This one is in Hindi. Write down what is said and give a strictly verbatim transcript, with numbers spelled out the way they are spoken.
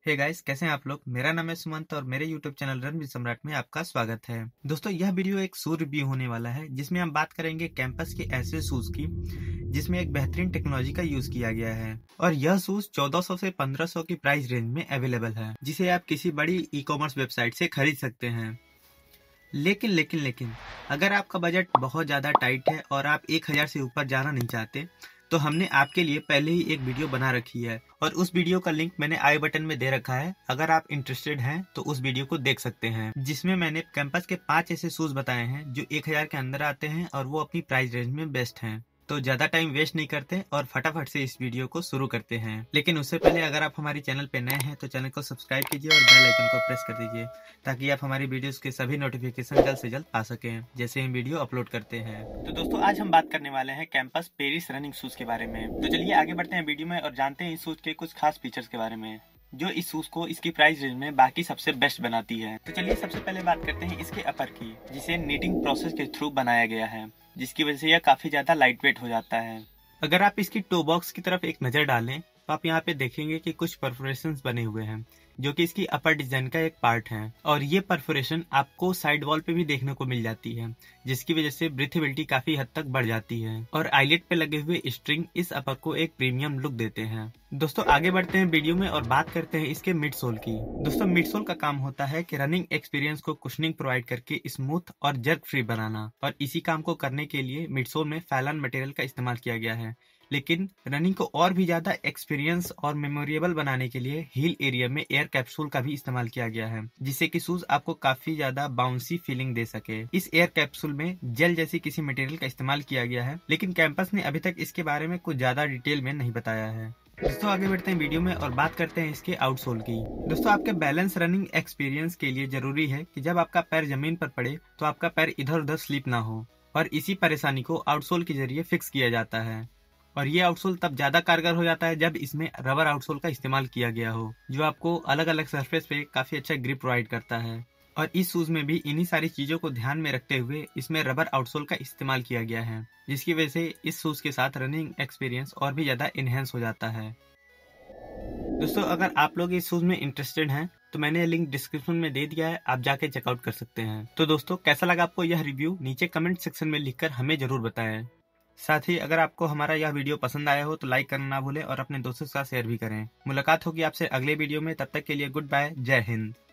हे गाइस, कैसे हैं आप लोग। मेरा नाम है सुमंत और मेरे यूट्यूब चैनल रणवीर सम्राट में आपका स्वागत है। दोस्तों, यह वीडियो एक शू रिव्यू होने वाला है जिसमें हम बात करेंगे कैंपस के ऐसे शूज की जिसमें एक बेहतरीन टेक्नोलॉजी का यूज किया गया है। और यह शूज चौदह सौ से पंद्रह सौ की प्राइस रेंज में अवेलेबल है, जिसे आप किसी बड़ी ई कॉमर्स वेबसाइट से खरीद सकते हैं। लेकिन लेकिन लेकिन अगर आपका बजट बहुत ज़्यादा टाइट है और आप एक हज़ार से ऊपर जाना नहीं चाहते, तो हमने आपके लिए पहले ही एक वीडियो बना रखी है और उस वीडियो का लिंक मैंने आई बटन में दे रखा है। अगर आप इंटरेस्टेड हैं तो उस वीडियो को देख सकते हैं, जिसमें मैंने कैंपस के पांच ऐसे शूज बताए हैं जो एक हज़ार के अंदर आते हैं और वो अपनी प्राइस रेंज में बेस्ट हैं। तो ज़्यादा टाइम वेस्ट नहीं करते और फटाफट से इस वीडियो को शुरू करते हैं। लेकिन उससे पहले अगर आप हमारे चैनल पे नए हैं तो चैनल को सब्सक्राइब कीजिए और बेल आइकन को प्रेस कर दीजिए, ताकि आप हमारी वीडियोस के सभी नोटिफिकेशन जल्द से जल्द पा सकें जैसे हम वीडियो अपलोड करते हैं। तो दोस्तों, आज हम बात करने वाले हैं कैंपस पेरिस रनिंग शूज के बारे में। तो चलिए आगे बढ़ते हैं वीडियो में और जानते हैं इस शूज के कुछ खास फीचर्स के बारे में, जो इस शूज को इसकी प्राइस रेंज में बाकी सबसे बेस्ट बनाती है। तो चलिए सबसे पहले बात करते हैं इसके अपर की, जिसे नीटिंग प्रोसेस के थ्रू बनाया गया है, जिसकी वजह से यह काफी ज्यादा लाइट वेट हो जाता है। अगर आप इसकी टो बॉक्स की तरफ एक नजर डालें तो आप यहाँ पे देखेंगे कि कुछ परफोरेशंस बने हुए हैं, जो कि इसकी अपर डिजाइन का एक पार्ट है। और ये परफोरेशन आपको साइड वॉल पे भी देखने को मिल जाती है, जिसकी वजह से ब्रीथेबिलिटी काफी हद तक बढ़ जाती है। और आईलेट पे लगे हुए स्ट्रिंग इस अपर को एक प्रीमियम लुक देते हैं। दोस्तों, आगे बढ़ते हैं वीडियो में और बात करते हैं इसके मिड सोल की। दोस्तों, मिड सोल का काम होता है कि रनिंग एक्सपीरियंस को कुशनिंग प्रोवाइड करके स्मूथ और जर्क फ्री बनाना, और इसी काम को करने के लिए मिड सोल में फैलन मटेरियल का इस्तेमाल किया गया है। लेकिन रनिंग को और भी ज्यादा एक्सपीरियंस और मेमोरेबल बनाने के लिए हील एरिया में एयर कैप्सूल का भी इस्तेमाल किया गया है, जिससे कि शूज आपको काफी ज्यादा बाउंसी फीलिंग दे सके। इस एयर कैप्सूल में जेल जैसी किसी मटेरियल का इस्तेमाल किया गया है, लेकिन कैंपस ने अभी तक इसके बारे में कुछ ज्यादा डिटेल में नहीं बताया है। दोस्तों, आगे बढ़ते हैं वीडियो में और बात करते हैं इसके आउटसोल की। दोस्तों, आपके बैलेंस रनिंग एक्सपीरियंस के लिए जरूरी है कि जब आपका पैर जमीन पर पड़े तो आपका पैर इधर उधर स्लिप ना हो, और इसी परेशानी को आउटसोल के जरिए फिक्स किया जाता है। और ये आउटसोल तब ज्यादा कारगर हो जाता है जब इसमें रबर आउटसोल का इस्तेमाल किया गया हो, जो आपको अलग अलग सरफेस पे काफी अच्छा ग्रिप प्रोवाइड करता है। और इस शूज में भी इन्हीं सारी चीजों को ध्यान में रखते हुए इसमें रबर आउटसोल का इस्तेमाल किया गया है, जिसकी वजह से इस शूज के साथ रनिंग एक्सपीरियंस और भी ज्यादा इनहेंस हो जाता है। दोस्तों, अगर आप लोग इस शूज में इंटरेस्टेड हैं तो मैंने लिंक डिस्क्रिप्शन में दे दिया है, आप जाके चेकआउट कर सकते हैं। तो दोस्तों, कैसा लगा आपको यह रिव्यू, नीचे कमेंट सेक्शन में लिखकर हमें जरूर बताएं। साथ ही अगर आपको हमारा यह वीडियो पसंद आया हो तो लाइक करना ना भूलें और अपने दोस्तों के साथ शेयर भी करें। मुलाकात होगी आपसे अगले वीडियो में, तब तक के लिए गुड बाय, जय हिंद।